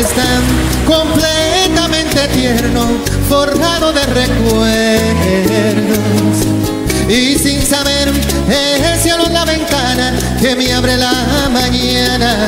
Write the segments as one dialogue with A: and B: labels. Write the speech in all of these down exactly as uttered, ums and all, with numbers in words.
A: es tan completamente tierno, forjado de recuerdos. Y sin saber, el cielo en la ventana que me abre la mañana.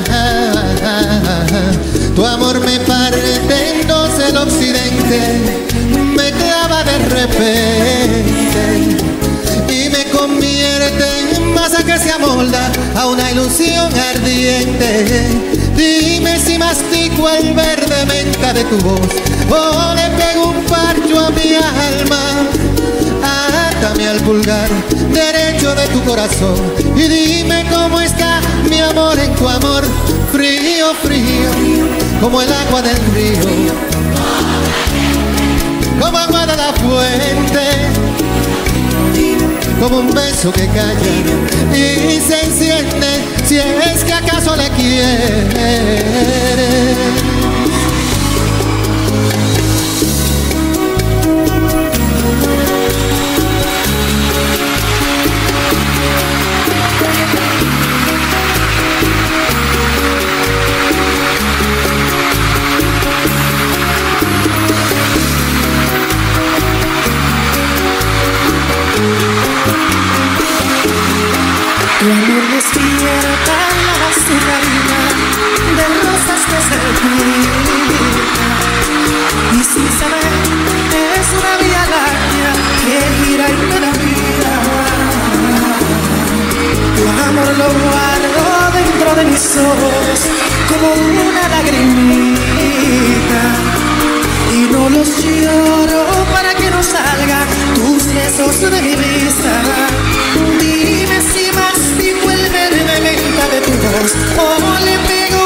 A: Tu amor me parte en dos, el occidente me clava de repente y me convierte en masa que se amolda a una ilusión ardiente. Dime si mastico el verde menta de tu voz o le pego un parcho a mi alma. Atame al pulgar derecho de tu corazón y dime cómo está mi amor en tu amor. Frío, frío, como el agua del río, como agua de la fuente, como un beso que calla y se enciende si es que acaso le quieres.
B: Tu amor despierta la basura de rosas que se pintan y sin saber es una vía láctea que gira y me da vida. Tu amor lo guardo dentro de mis ojos como una lagrimita y no los lloro para que no salgan tus besos de mi vista. Dime si mastico el verde menta de tu voz o le pego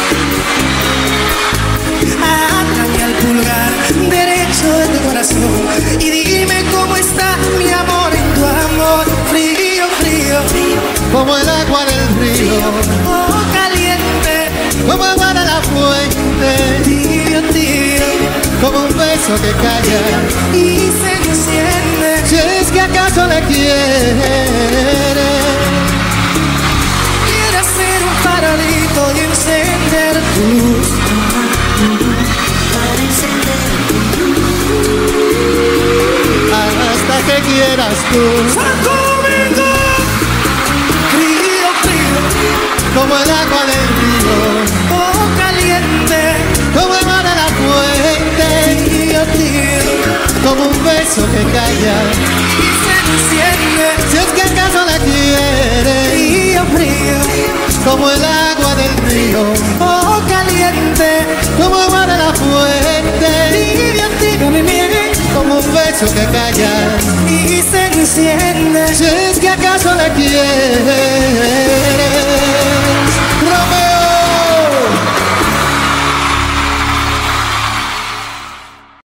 B: atame al pulgar derecho de tu corazón y dime cómo está mi amor en tu amor. Frío, frío, frío,
A: como el agua del río,
B: oh caliente,
A: como agua de la fuente,
B: tío, tío,
A: como un beso que calla
B: y se enciende
A: si es que acaso le quieres.
B: Quiero ser un farolito y encender tu luz para encender
A: hasta que quieras tú.
B: ¡Conmigo! Frío, frío,
A: Como el agua del río,
B: oh caliente,
A: como el mar de la fuente,
B: tío, tío,
A: como un beso que calla
B: y se enciende
A: si es que acaso la quieres.
B: frío, frío,
A: Como el agua del río,
B: oh caliente,
A: como agua de la fuente,
B: tío, tío, mi miel,
A: como un beso que calla
B: y se enciende
A: si es que acaso la quieres. Romeo.